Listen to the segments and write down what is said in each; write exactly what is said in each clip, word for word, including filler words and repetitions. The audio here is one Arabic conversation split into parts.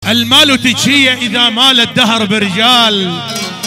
المال تجيه إذا مال الدهر برجال،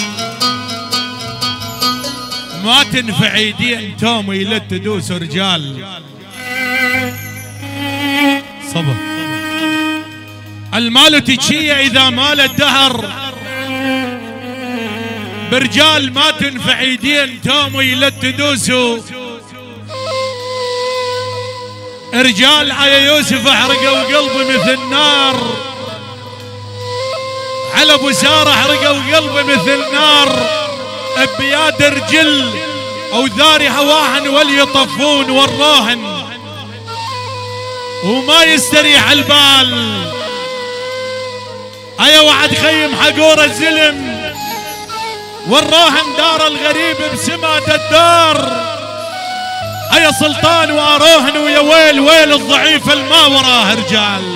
ما تنفع ايدين توم إلا تدوس رجال. صبر. المال تجيه إذا مال الدهر برجال، ما تنفع ايدين توم إلا تدوسوا رجال. على يوسف احرقوا قلبي مثل نار، على ابو ساره احرقوا قلبي مثل نار. بياد رجل او ذاري هواهن وليطفون والراهن، وما يستريح البال. ايا وعد خيم حقور الزلم، والراهن دار الغريب بسماد الدار. ايا سلطان واروهن، ويا ويل ويل الضعيف الما وراه رجال.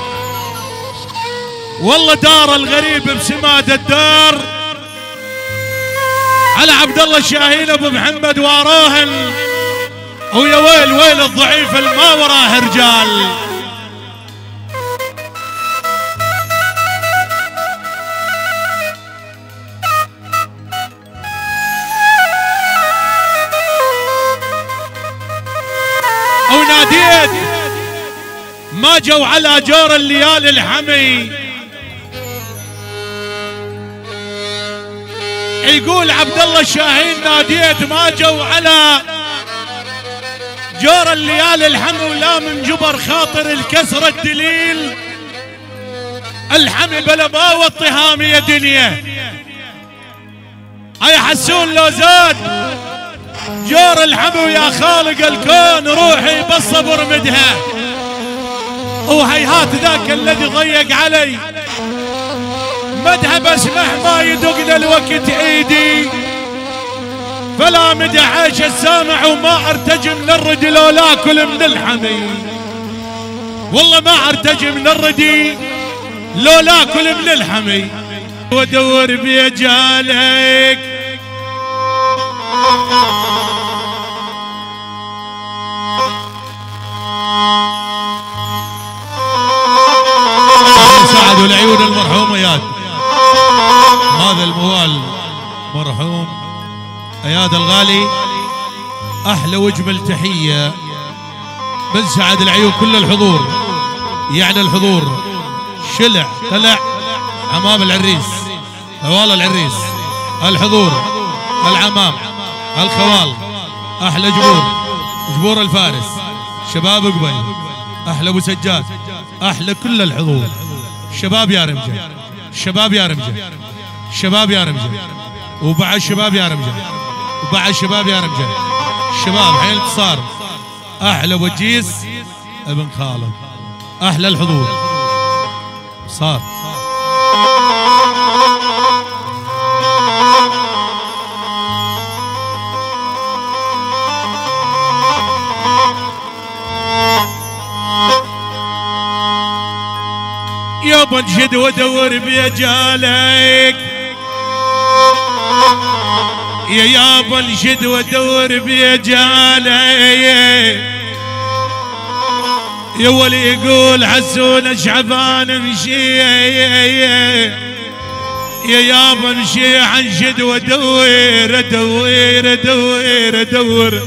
والله دار الغريب بسماد الدار، على عبد الله الشاهين ابو محمد واروهن، ويا ويل ويل الضعيف الما وراه رجال. وناديت ما جو على جور الليالي الحمي، يقول عبد الله الشاهين ناديت ما جو على جور الليالي الحمي، ولا من جبر خاطر الكسر الدليل الحمي بلا ما والطهام يا دنيا. هيا حسون لو زاد جور الحمي ويا خالق الكون، روحي بالصبر مدها. وهيهات ذاك الذي ضيق علي مدها، بس مهما يدق الوقت ايدي فلا مدح عيش السامع، وما ارتجي من الردي لو لا اكل من الحمي. والله ما ارتجي من الردي لو لا اكل من الحمي. وادور بيجالك سعد والعيون المرحوم اياد. هذا الموال مرحوم اياد الغالي، احلى واجمل تحيه من سعد العيون. كل الحضور يعني الحضور شلع طلع عمام العريس، هوال العريس، الحضور العمام الخوال، احلى جبور جبور الفارس، شباب قبل، احلى ابو سجاد، احلى كل الحضور. شباب يا رمجه، شباب يا رمجه، شباب يا رمجه، وبعد شباب يا رمجه، وبعد شباب يا رمجه، شباب حين انتصار. احلى ابو جيس ابن خالد، احلى الحضور صار. يابا انشد وادور بيجالك، يا يابا انشد وادور بيجالك. يا ولي يقول حسون شعبان مشي، يا يابا مشي انشد وادور ادور ادور ادور.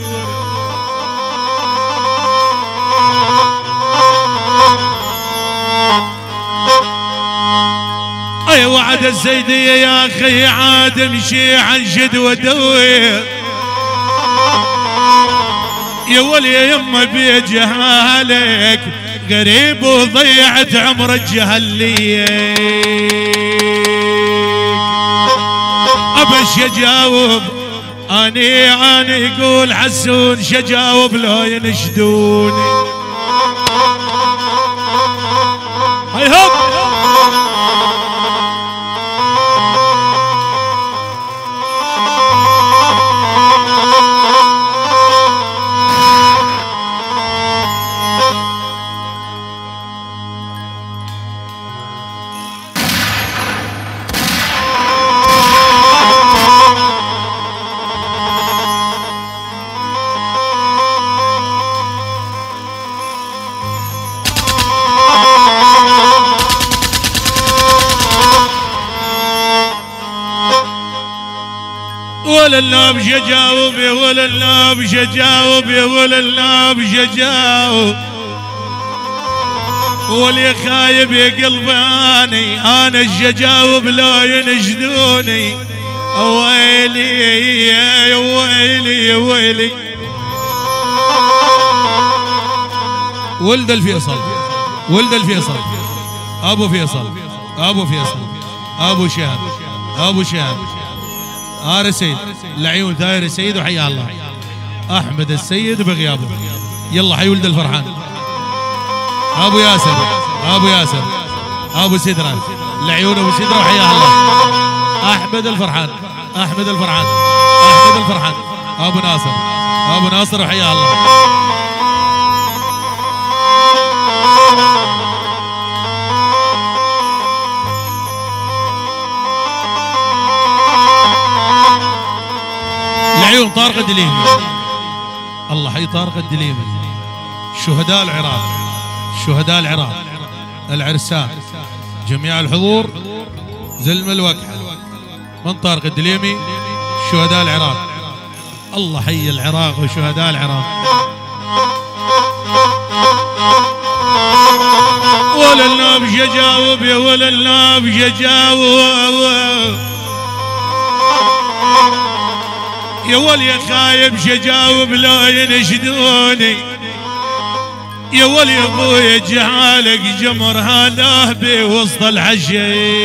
اي وعد الزيدية يا اخي عاد امشي انشد وادور. يا ولي يا يما بجهالك غريب وضيعت عمر الجهلية. ابش اجاوب اني اني يقول حسون شجاوب لو ينشدوني. هاي هوب ولا النابش جاوب يا ولا النابش جاوب يا ولا النابش جاوب واللي خايب يا قلبي اني انا الجاوب لا ينجدوني ويلي يا ويلي يا ويلي. ولد الفيصل ولد الفيصل ابو فيصل ابو فيصل ابو شهاب ابو شهاب ار سيد العيون ثاير السيد وحيا الله احمد السيد بغيابه. يلا حي ولد الفرحان ابو ياسر ابو ياسر ابو سدره العيون ابو سدره وحيا الله احمد الفرحان احمد الفرحان احمد الفرحان ابو ناصر ابو ناصر وحيا الله. العيون طارق الدليمي الله حي طارق الدليمي. شهداء العراق شهداء العراق العرسان جميع الحضور زلم الوكحة من طارق الدليمي شهداء العراق. الله حي العراق وشهداء العراق. ولا النابش جاوب يا ولا النابش جاوب يا ولي خايب شجاوب لا ينشدوني يا ولي ابويا جعالك جمر هذا بوسط الحشي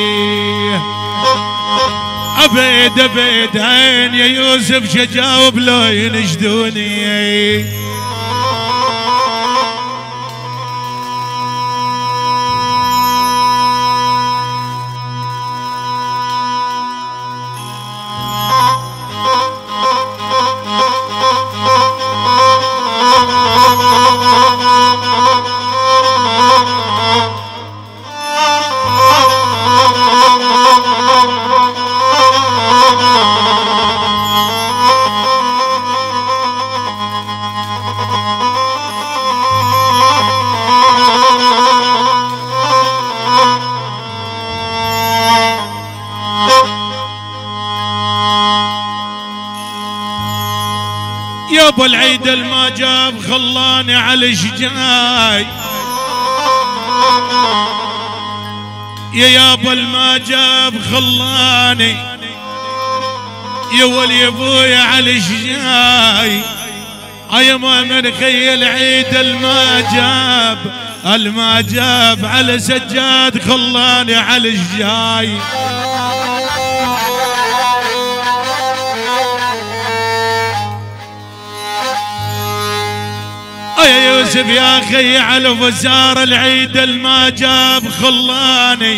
ابيد ابيد عين يا يوسف شجاوب لا ينشدوني. يابا العيد الما جاب خلاني على الشجاي يا يابا الما جاب خلاني يا ولي ابويا على الشجاي يا ما من خيل عيد الما جاب الما جاب على سجاد خلاني على الشجاي. يا يوسف يا اخي على فزار العيد الما جاب خلاني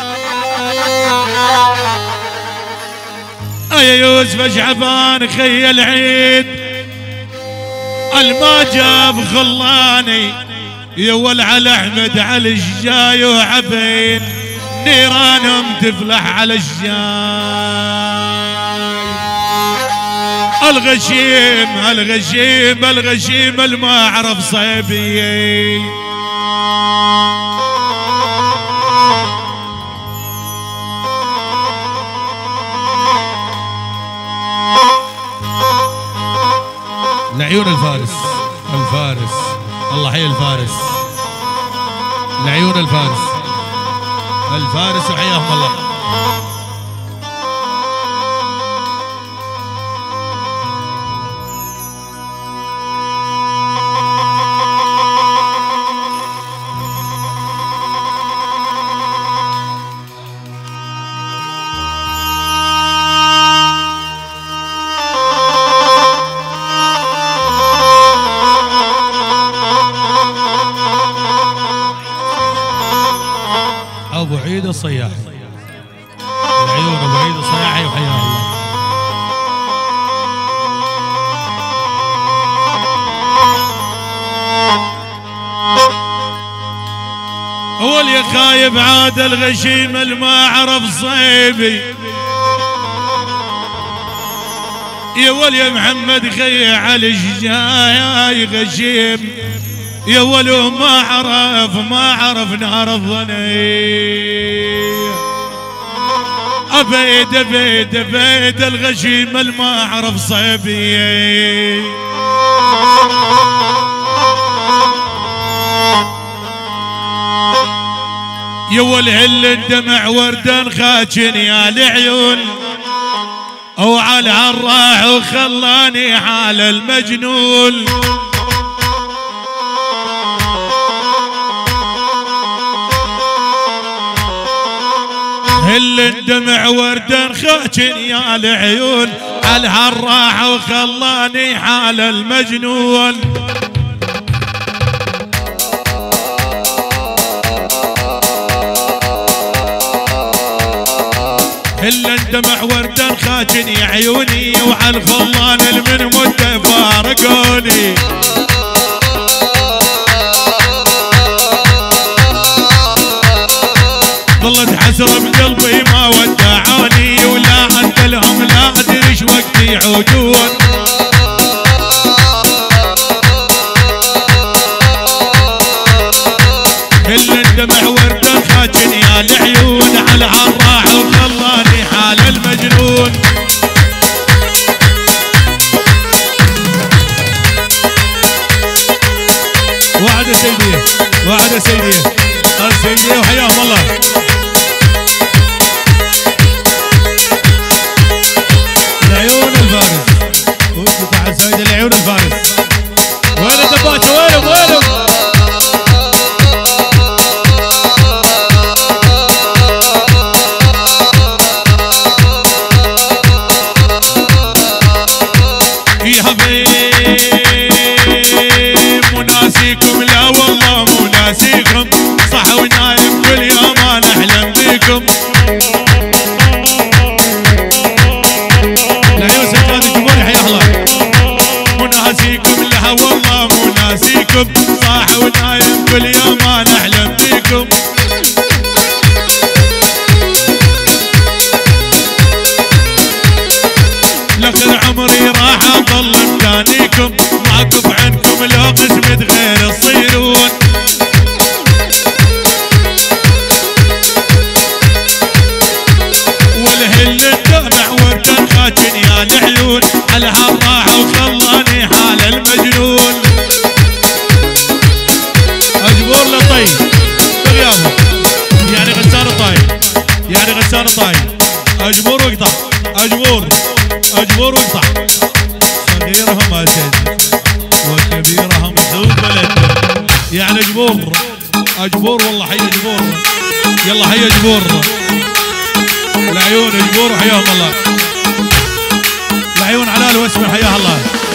يا يوسف شعبان خي العيد الما جاب خلاني يا ول على احمد على الشجاي وعبين نيرانهم تفلح على الشجاي. الغشيم الغشيم الغشيم الما عرف صيبي لعيون الفارس الفارس الله حي الفارس لعيون الفارس الفارس وحياهم الله. ابو عيد الصياحي العيون ابو عيد الصياحي وحياه الله. اول يا خايب عاد الغشيم الما عرف صيبي يا ول يا محمد خي على الشجاي غشيم يا ولو ما عرف ما عرف نار الظني ابيد ابيد ابيد الغشيم الما اعرف صيبيه. يا والهل الدمع وردا خاجن يا العيون، وعلى الراح وخلاني حال المجنون. هل الدمع وردا خاجن يا العيون، على الراح وخلاني حال المجنون. هل الدمع وردا خاجن يا عيوني، وعلى الخلان المن مدة فارقوني. ظلت حسرة بقلبي ما ودعوني، ولا انت لهم لا ادري ايش وقت يعودون. كل الدمع وردا خاجن يا العيون، على الراح وخلاني حال المجنون. وعد سيديه وعد سيديه سيديه وحياهم الله. العيون الفارس وقطع سيد العيون الفارس. وين دباته وينهم وينهم؟ يا حبيب مناسيكم لا والله مناسيكم، صح ونايم كل يوم انا احلم بيكم. العيون سجاد الجمهور حيا الله. مناسيكم لا والله مناسيكم، صح ونايم كل يوم انا احلم بيكم. لاخر عمري راح اضل مكانيكم، معكم عنكم لو قسمت غير تصيرون. والهل الدمع وردا خاجن يا العيون، على هالراح وخلاني حال المجنون. اجبور لطيب بغيابه يعني غسان طايب، يعني غسان طايب. اجبور واقطع اجبور اجبور واقطع. صغيرهم اسد وكبيرهم حدود بلدهم، يعني اجبور اجبور والله حي اجبور. يلا حي اجبور. العيون اجبور وحياهم الله. العيون علال واسمه حياه الله.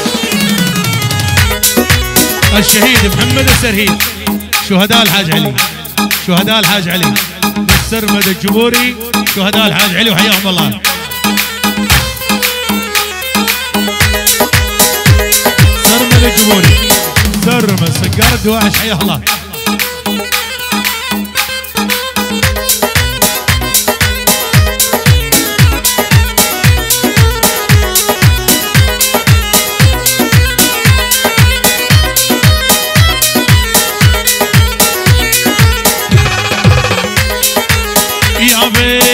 الشهيد محمد السرهيد، شهداء الحاج علي، شهداء الحاج علي السرمد الجبوري، شهداء الحاج علي وحياهم الله. سرمد الجبوري سرمد سجار الدواعش حياه الله. يا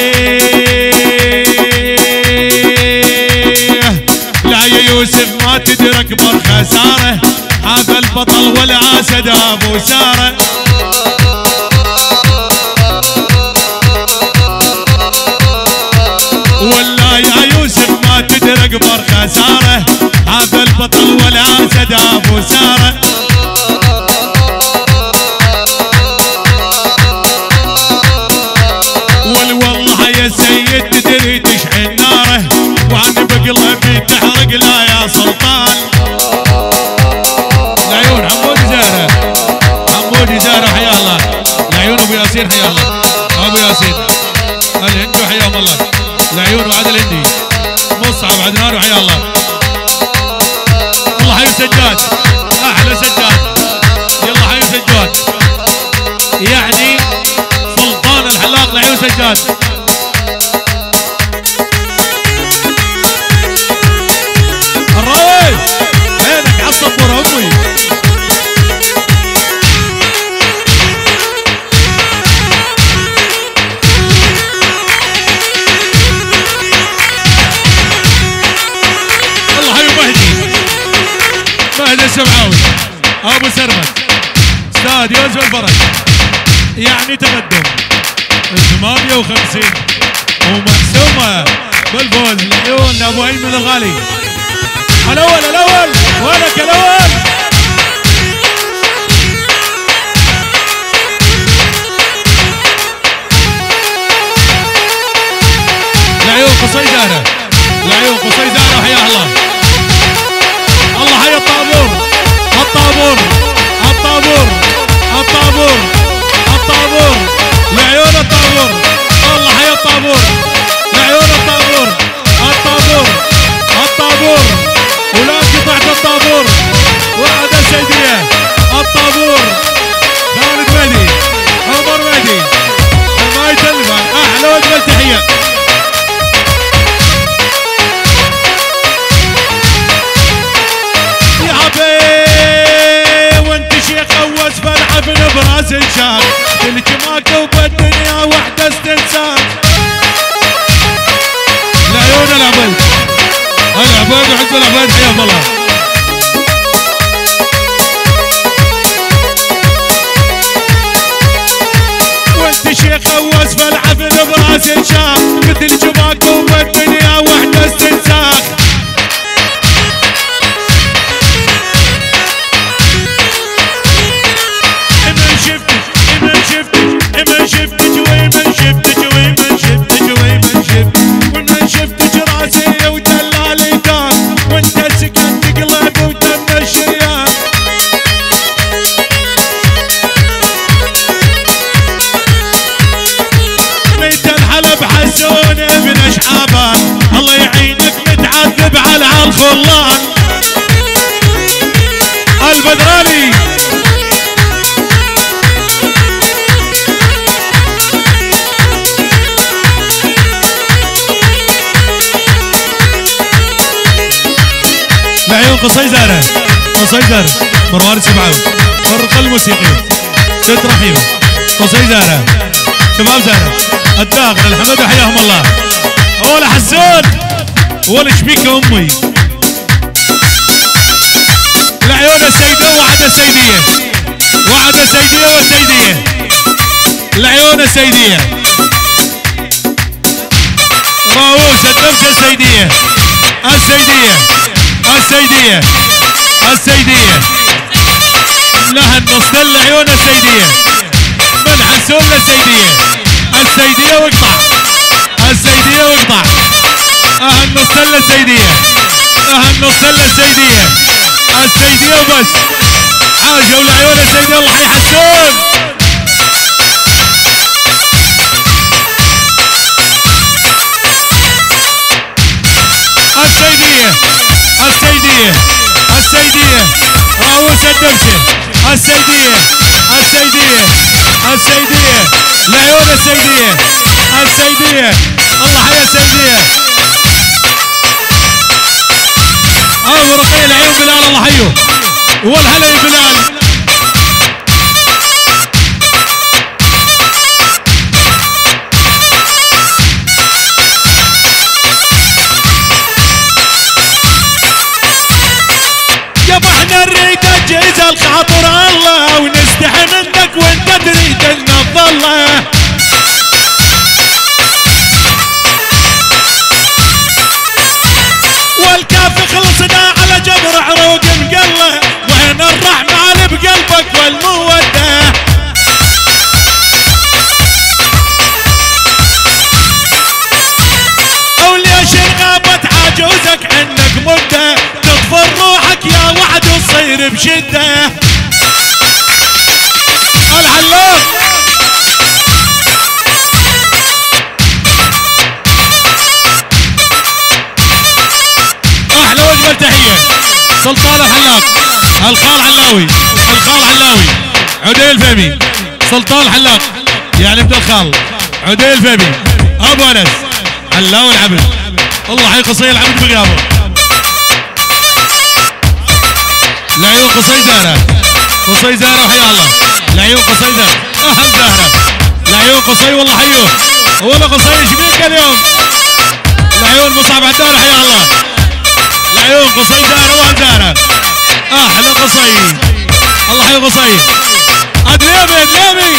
بيه لا يا يوسف ما تدرك بر خساره، هذا البطل والاسد ابو ساره. ولا يا يوسف ما تدرك بر خساره، هذا البطل والاسد ابو ساره. والله يا سيد تدري تشحن ناره، وانا بقلبي تحرق لا يا سلطان. العيون حمود زهره حمود زهره حيا الله. العيون ابو ياسين حيا الله. ابو ياسين الهندي حياهم الله. العيون وعد الهندي مصعب عدنان وحيا الله. الله حي سجاد احلى سجاد. يلا حي سجاد يعني سلطان الحلاق. العيون سجاد الراوي وينك عالصبور امي. عباد يوسف الفرج يعني تقدم ثمانية وخمسين ومحسومة بالفوز لعيون ابو ايمن الغالي. الاول الاول ولك الاول لعيون قصي زهره لعيون قصي زهره حياه الله. الله حي الطابور الطابور الطابور الطابور الطابور لعيون الطابور. الله حي الطابور لعيون الطابور الطابور الطابور ولا قطعت الطابور وعد السيدية الطابور خالد مهدي عمر مهدي ما يتلفن احلى وجبة تحية. يا حبيب وانت شيخ اوس فالعفن براس الشاق تلجماك وبالدنيا وحده استنساق. لعيون العبيد العبيد وحزب العبيد حياهم الله. وانت شيخ اوس فالعفن براس الشاق مثل جماك وبالدنيا وحده استنساق. من شفتك من شفتك من شفتك ومن شفتك ومن شفتك ومن شفتك ومن شفتك راسي ودلالي دار وانت سكنت قلبي ودم الشريان. ميت الحلب حسون ابن اشعابان الله يعينك متعذب على الخلان. البدراني لعيون قصي زهره قصي زهره مروان السبعاوي فرق الموسيقي ست رحيم قصي زهره شباب زهره الداخل الحمد حياهم الله. ولا حسون ولا شبيك امي لعيون السيدة وعد السيدية وعد السيدية والسيدية لعيون السيدية راووس الدمشة السيدية السيدية السيدية السيدية لها النص لعيون السيدية من حسون للسيدية السيدية واقطع السيدية واقطع اه النص للسيدية اه النص للسيدية السيدية وبس حاجة ولعيون السيدية. الله حي حسون السيدية السيدية السيدية راوس الدمشة السيدية السيدية السيدية لعيون السيدية السيدية. الله حيا السيدية ابو رقية لعيون بلال الله حيو والهلا يا بلال. يابا احنا نريد نجهز الخاطر الله ونستحي منك وانت تريد ان نظله. والكاف خلصنا على جبر عروق مقله وين الرحمن بقلبك والموده. وليش غابت عجوزك عنك مده تطفر روحك يا وعد وتصير بشده. العلاق احلى وجبه تحيه سلطان الحلاق الخال علاوي الخال علاوي عديل فهمي سلطان الحلاق يعني ابن الخال عديل فهمي ابو انس علاوي العبد. الله حي قصي العبد بغيابه. لعيون قصي زهره قصي زهره وحيا الله لعيون قصي زهره اهم زهره لعيون قصي والله حيوه ولا قصي ايش بيك اليوم. لعيون مصعب عدان حيا الله لعيون قصي زهره وهم زهره احلى قصي. الله حي قصي ادليمي ادليمي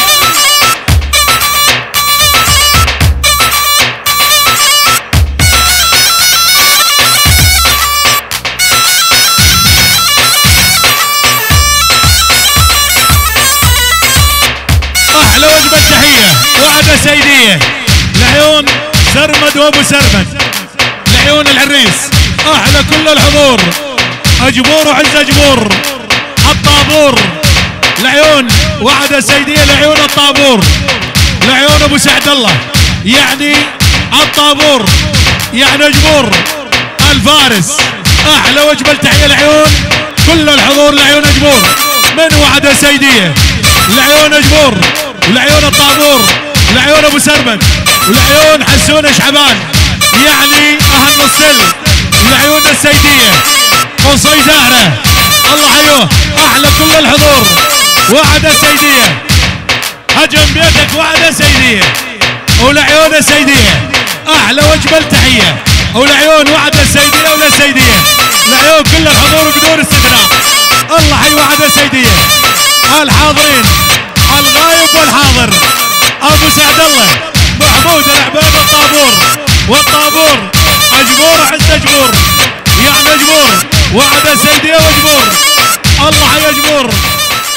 احلى وجبه تحيه وعده سيديه لعيون سرمد وابو سرمد، لعيون العريس احلى كل الحضور، اجبور وعز اجبور الطابور، لعيون وعده سيديه لعيون الطابور، لعيون ابو سعد الله يعني الطابور يعني اجبور الفارس. احلى وجبه تحيه لعيون كل الحضور، لعيون اجبور من وعده سيديه، لعيون اجبور ولعيون الطابور، لعيون ابو سرمد ولعيون حسون شعبان يعني اهل الصل، لعيون السيديه قصي زهره الله حيوه. احلى كل الحضور وعده سيديه، هجم بيتك وعده سيديه ولعيون السيديه، احلى وجبه التحيه ولعيون وعده السيديه وللسيديه، لعيون كل الحضور بدون استثناء الله حي وعده السيديه. الحاضرين الغايب والحاضر ابو سعد الله محمود العباد الطابور، والطابور اجبور وعز اجبور يعني اجبور وعده سيديه واجبور الله حي اجبور